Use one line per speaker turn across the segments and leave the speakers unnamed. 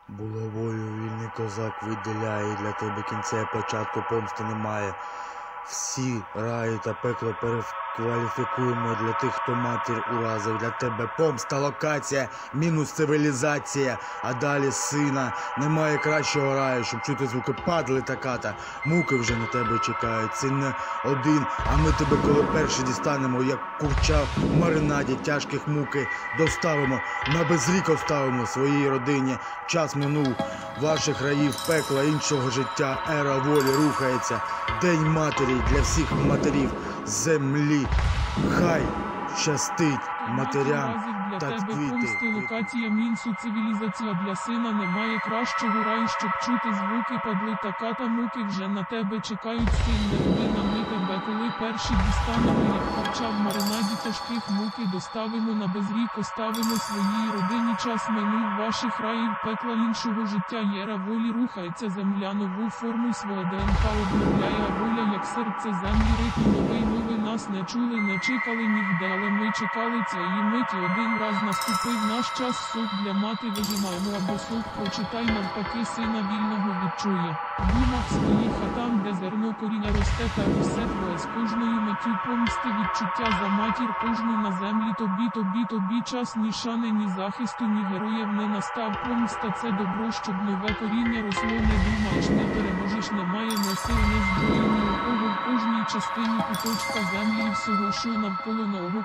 Булавою вільний козак виділяє, для тебе кінця і початку помсти немає. Всі раї та пекло перекваліфікуємо для тих, хто матір уразив. Для тебе помста, локація, мінус цивілізація, а далі сина. Немає кращого раю, щоб чути звуки падли та ката. Муки вже на тебе чекають, син не один, а ми тебе коли перші дістанемо, як курча в маринаді тяжких муки доставимо, на безрік оставимо своїй родині. Час минув, ваших раїв пекла, іншого життя, ера волі рухається. День матері для всіх матерів землі. Хай щастить матерям та квіти.
Локація мінсу цивілізація для сина. Немає кращого раю, щоб чути звуки падли та ката. Муки вже на тебе чекають, син не родина. Ми тебе коли перші дістанемо, як харча в маринаді тяжких муки доставимо, на безрік оставимо своїй родині. Час минув, ваших раїв пекла, іншого життя, єра волі рухається. Земля нову форму свого ДНК обновляє, а воля як серце землі ритм новий. Ви нас не чули, не чекали ніде, але ми чекали цієї миті. Один раз наступив наш час, суд для мати вижимаємо, або суд прочитай, навпаки сина вільного відчує. Думав своїх, а там, де зерно коріння росте, та усе твоє з кожною миттю помсти, відчуття за матір кожну на землі. Тобі час ні шани, ні захисту, ні героїв не настав. Помста це добро, щоб нове коріння росло. Не думаєш, не переможеш, немає не сил, не зброї, ні у кого в кожній частині куточка землі і всього, що навколо нового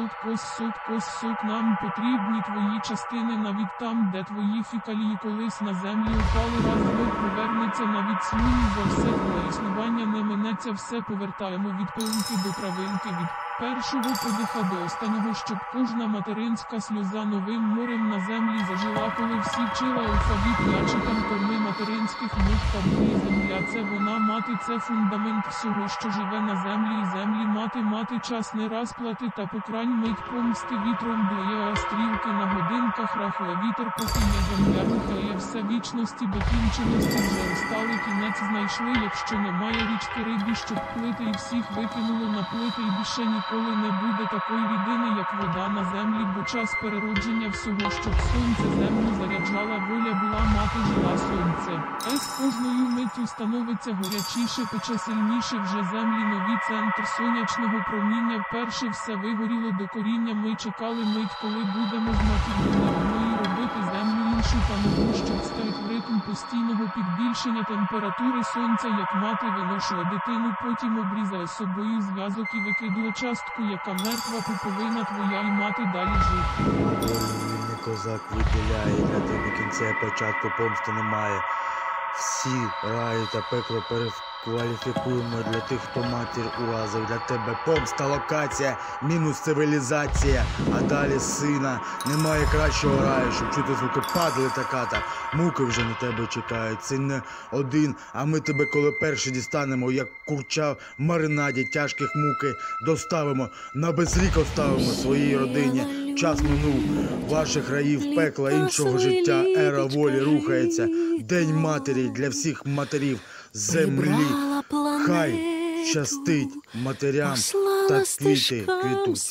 кос. Нам потрібні твої частини, навіть там, де твої фікалії колись на землі упали. Раз знов повернеться навіть слюні, за все твоє існування не минеться. Все повертаємо від пилинки до травинки, від першого подиха до останнього, щоб кожна материнська сльоза новим морем на землі зажила. Коли всі вчила алфавіт, я читам корми материнських мук та болі. Земля це вона, мати це фундамент всього, що живе на землі. І землі мати час не раз плати та покрайнь мить помсти вітром дує, а стрілки на годинках рахує. Вітер покине, земля рухає все вічності до кінченості. Вже остали кінець знайшли, якщо немає річки рибі, щоб плити, і всіх викинуло на плити, і більше ніколи не буде такої рідини, як вода на землі, бо час переродження всього, щоб сонце землю заряджала, воля була, мати жила сонце. З кожною миттю становиться горячіше, пече сильніше вже землі нові, центр сонячного проміння. Вперше все вигоріло до коріння, ми чекали мить, коли будемо з матір'ю робити землю іншу та нову, щоб стати в ритм постійного підбільшення температури сонця, як мати виношує дитину, потім обрізає собою зв'язок і викидує частку, яка мертва, пуповина твоя, і мати далі жити.
Вільний козак виділяє, для тебе кінця і початку помсти немає. Всі раї та пекло перекваліфікуємо для тих, хто матір уразив. Для тебе помста, локація, мінус цивілізація, а далі сина. Немає кращого раю, щоб чути звуки падли та ката. Муки вже на тебе чекають, син не один, а ми тебе коли перші дістанемо, як курча в маринаді тяжких муки доставимо, на безрік оставимо своїй родині. Час минув, ваших раїв пекла, іншого життя, ера волі рухається. День матері для всіх матерів землі. Хай щастить матерям та квіти квітуть.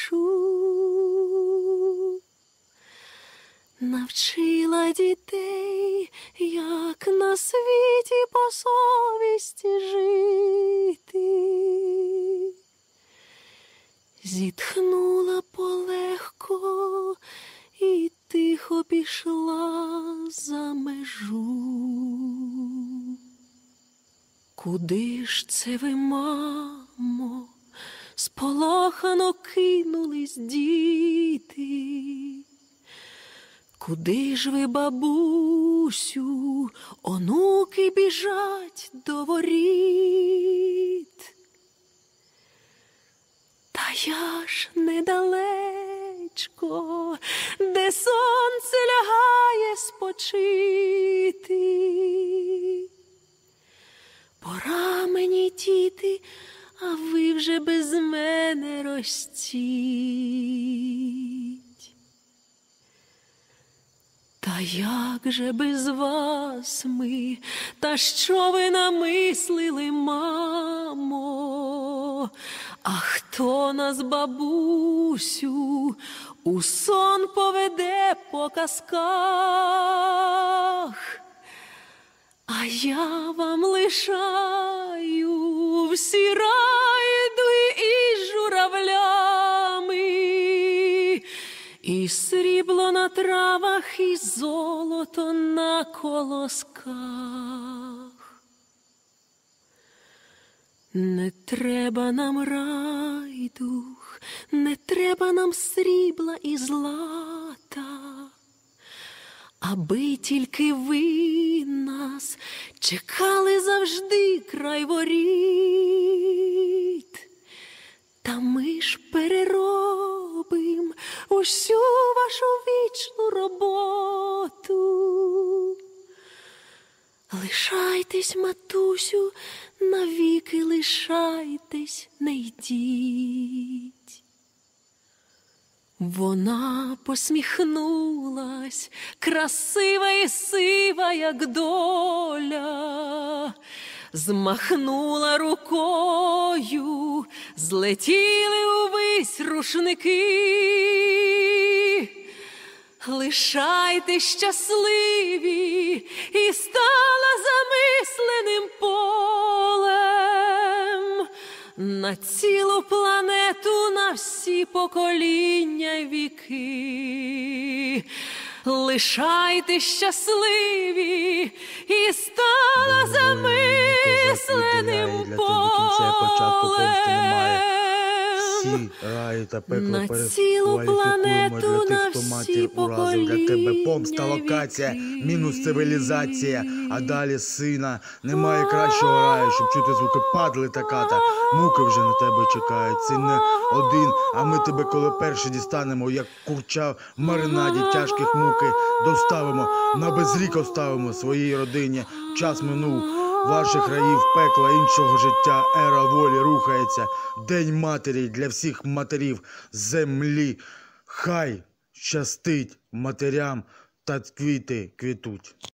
Навчила дітей, як на світі по совісті жити. Зітхнула полегко і тихо пішла за межу. Куди ж це ви, мамо, сполохано кинулись діти? Куди ж ви, бабусю, онуки біжать до воріт? Та я ж недалечко, де сонце лягає спочити. Пора мені, діти, а ви вже без мене ростіть. Та як же без вас ми, та що ви намислили, мамо? А хто нас, бабусю, у сон поведе по казках? я вам лишаю всі райдуги із журавлями, і срібло на травах, і золото на колосках. Не треба нам райдуг, не треба нам срібла і злата, аби тільки ви нас чекали завжди край воріт. Та ми ж переробим усю вашу вічну роботу. Лишайтесь, матусю, навіки лишайтесь, не йдіть. Вона посміхнулась, красива і сива, як доля, змахнула рукою, злетіли увись рушники. Лишайтесь щасливі, і стала замисленим полем на цілу планету, на всі покоління й віки. Лишайтесь щасливі, і стала замисленим полем
всі раї та пекло
на цілу
перекваліфікуємо
планету,
для
на
тих, хто
всі
матір уразив. Для тебе помста,
покоління
локація,
віки.
мінус цивілізація, а далі сина. Немає кращого раю, щоб чути звуки падли та ката. Муки вже на тебе чекають, син не один, а ми тебе, коли перші дістанемо, як курча в маринаді тяжких муки, доставимо, на безрік оставимо своїй родині. Час минув, ваших раїв, пекла, іншого життя, ера волі рухається. День матері для всіх матерів землі. Хай щастить матерям та квіти квітуть.